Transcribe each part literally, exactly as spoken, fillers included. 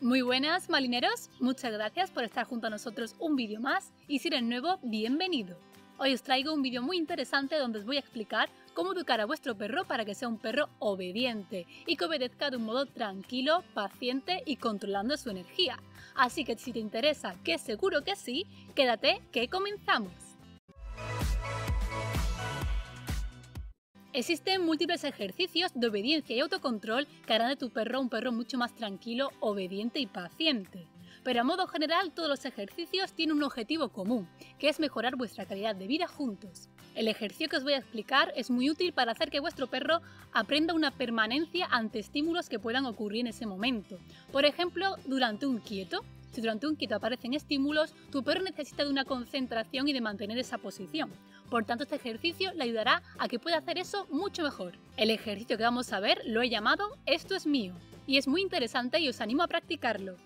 Muy buenas, marineros, muchas gracias por estar junto a nosotros un vídeo más y si eres nuevo, bienvenido. Hoy os traigo un vídeo muy interesante donde os voy a explicar cómo educar a vuestro perro para que sea un perro obediente y que obedezca de un modo tranquilo, paciente y controlando su energía. Así que si te interesa, que seguro que sí, quédate que comenzamos. Existen múltiples ejercicios de obediencia y autocontrol que harán de tu perro un perro mucho más tranquilo, obediente y paciente. Pero a modo general todos los ejercicios tienen un objetivo común, que es mejorar vuestra calidad de vida juntos. El ejercicio que os voy a explicar es muy útil para hacer que vuestro perro aprenda una permanencia ante estímulos que puedan ocurrir en ese momento. Por ejemplo, durante un quieto. Si durante un quieto aparecen estímulos, tu perro necesita de una concentración y de mantener esa posición. Por tanto, este ejercicio le ayudará a que pueda hacer eso mucho mejor. El ejercicio que vamos a ver lo he llamado Esto es mío, y es muy interesante y os animo a practicarlo.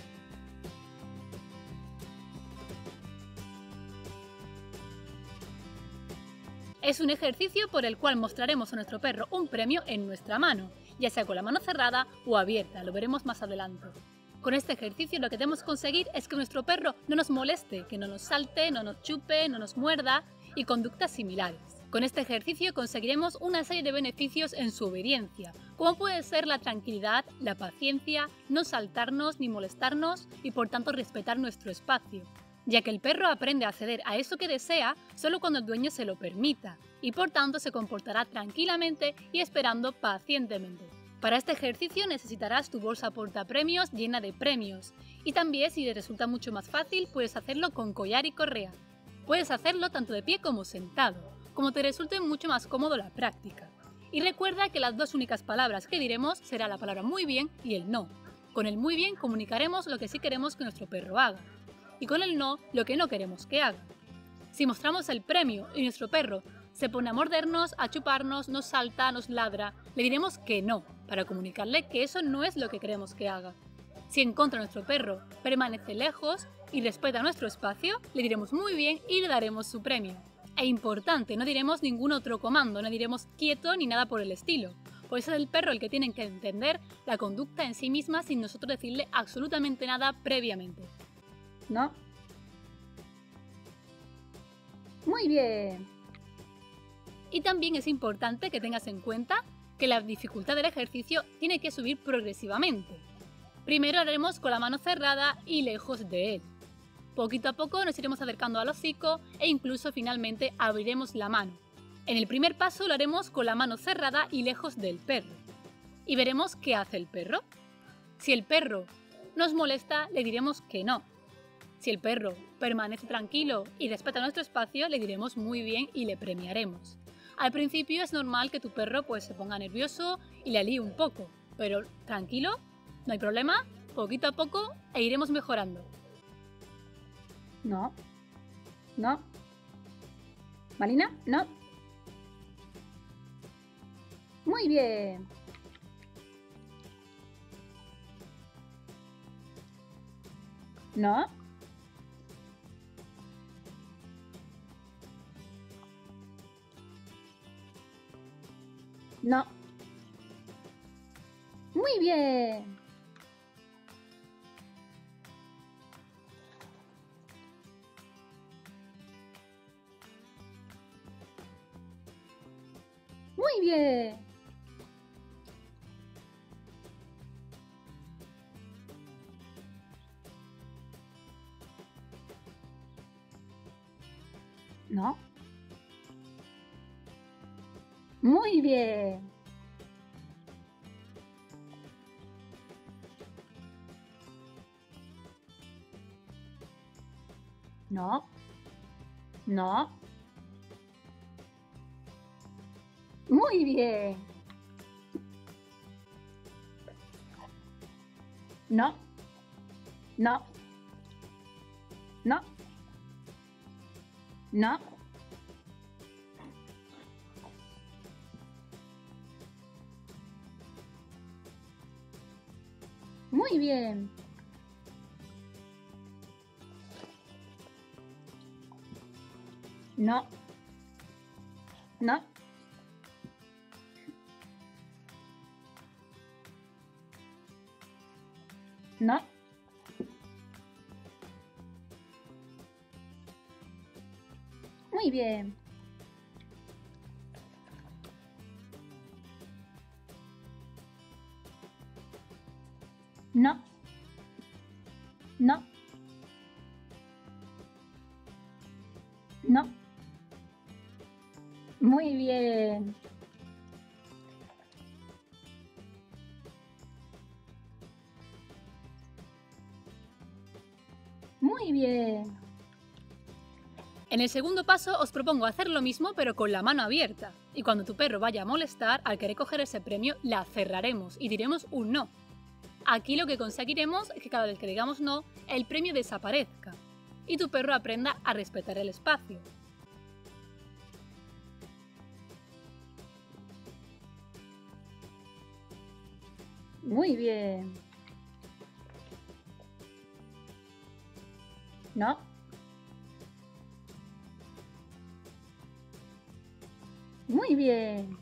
Es un ejercicio por el cual mostraremos a nuestro perro un premio en nuestra mano, ya sea con la mano cerrada o abierta, lo veremos más adelante. Con este ejercicio lo que debemos conseguir es que nuestro perro no nos moleste, que no nos salte, no nos chupe, no nos muerda y conductas similares. Con este ejercicio conseguiremos una serie de beneficios en su obediencia, como puede ser la tranquilidad, la paciencia, no saltarnos ni molestarnos y por tanto respetar nuestro espacio, ya que el perro aprende a acceder a eso que desea solo cuando el dueño se lo permita y por tanto se comportará tranquilamente y esperando pacientemente. Para este ejercicio necesitarás tu bolsa portapremios llena de premios y también, si te resulta mucho más fácil, puedes hacerlo con collar y correa. Puedes hacerlo tanto de pie como sentado, como te resulte mucho más cómodo la práctica. Y recuerda que las dos únicas palabras que diremos será la palabra muy bien y el no. Con el muy bien comunicaremos lo que sí queremos que nuestro perro haga y con el no lo que no queremos que haga. Si mostramos el premio y nuestro perro se pone a mordernos, a chuparnos, nos salta, nos ladra, le diremos que no, para comunicarle que eso no es lo que queremos que haga. Si en contra nuestro perro permanece lejos y respeta nuestro espacio, le diremos muy bien y le daremos su premio. E importante, no diremos ningún otro comando, no diremos quieto ni nada por el estilo. Pues es el perro el que tiene que entender la conducta en sí misma sin nosotros decirle absolutamente nada previamente. No. Muy bien. Y también es importante que tengas en cuenta que la dificultad del ejercicio tiene que subir progresivamente. Primero haremos con la mano cerrada y lejos de él. Poquito a poco nos iremos acercando al hocico e incluso finalmente abriremos la mano. En el primer paso lo haremos con la mano cerrada y lejos del perro. Y veremos qué hace el perro. Si el perro nos molesta, le diremos que no. Si el perro permanece tranquilo y respeta nuestro espacio, le diremos muy bien y le premiaremos. Al principio es normal que tu perro pues, se ponga nervioso y le alíe un poco, pero tranquilo, no hay problema, poquito a poco e iremos mejorando. No. No. Marina, no. Muy bien. No. No. Muy bien. Muy bien. No. Muy bien. No. No. Muy bien. No. No. No. No. Muy bien. No. No. No. Muy bien. No. No. No. Muy bien. Muy bien. En el segundo paso os propongo hacer lo mismo pero con la mano abierta. Y cuando tu perro vaya a molestar, al querer coger ese premio, la cerraremos y diremos un no. Aquí lo que conseguiremos es que cada vez que digamos no, el premio desaparezca y tu perro aprenda a respetar el espacio. Muy bien. No. Muy bien.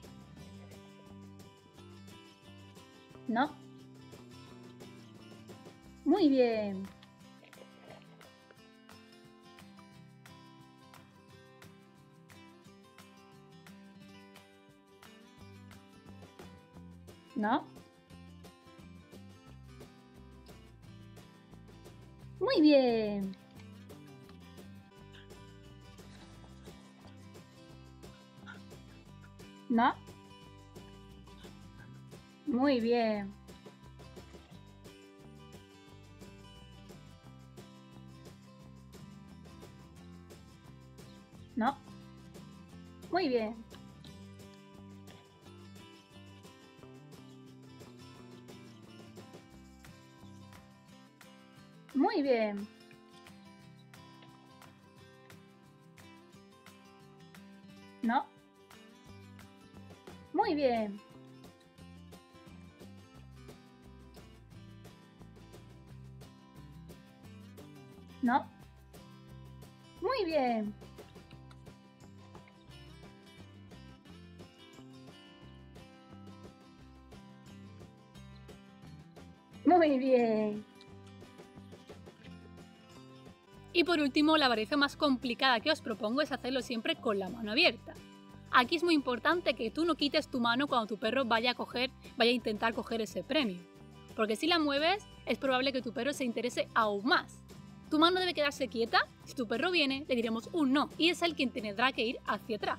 No. Muy bien. No. Muy bien. No. Muy bien. No. Muy bien. Muy bien. No. Muy bien. No. Muy bien. Muy bien. Y por último, la variación más complicada que os propongo es hacerlo siempre con la mano abierta. Aquí es muy importante que tú no quites tu mano cuando tu perro vaya a coger, vaya a intentar coger ese premio. Porque si la mueves, es probable que tu perro se interese aún más. Tu mano debe quedarse quieta. Si tu perro viene, le diremos un no y es él quien tendrá que ir hacia atrás.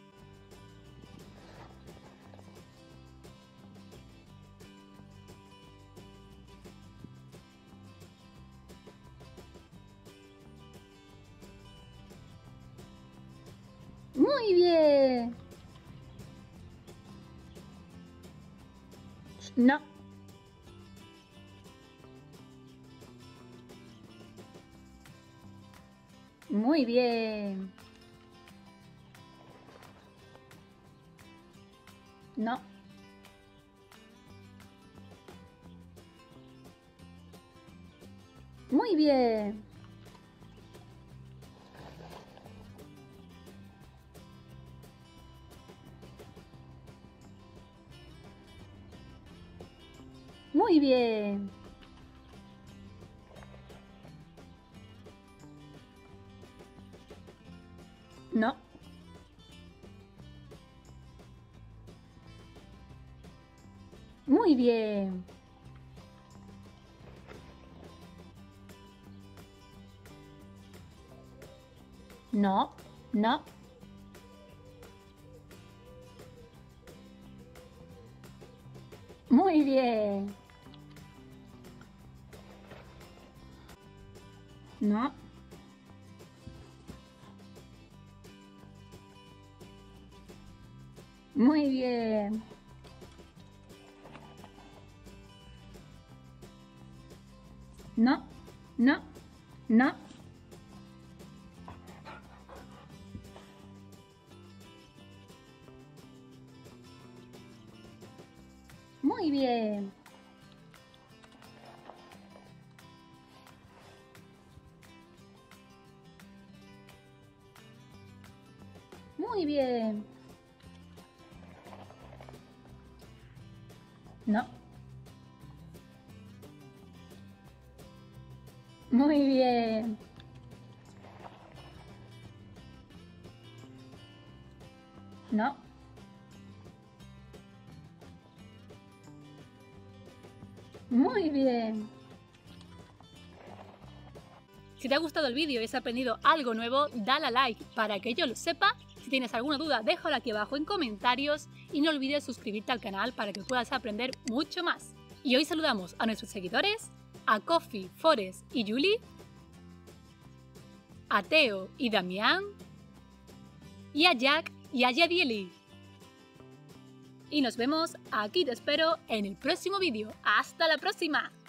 Muy bien. No. Muy bien. No. Muy bien. Muy bien. No. Muy bien. No. No. Muy bien. No. Muy bien. No. No. No. Muy bien. Muy bien. No. Muy bien. No. Muy bien. Si te ha gustado el vídeo y has aprendido algo nuevo, dale a like para que yo lo sepa. Si tienes alguna duda, déjala aquí abajo en comentarios y no olvides suscribirte al canal para que puedas aprender mucho más. Y hoy saludamos a nuestros seguidores, a Coffee, Forest y Julie, a Teo y Damián, y a Jack y a Yadieli. Y nos vemos, aquí te espero, en el próximo vídeo. ¡Hasta la próxima!